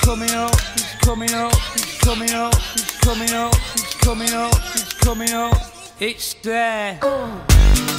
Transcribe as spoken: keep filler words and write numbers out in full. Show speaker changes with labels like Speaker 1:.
Speaker 1: coming up, it's coming up, it's coming up, it's coming up, it's coming up, it's coming up, it's there.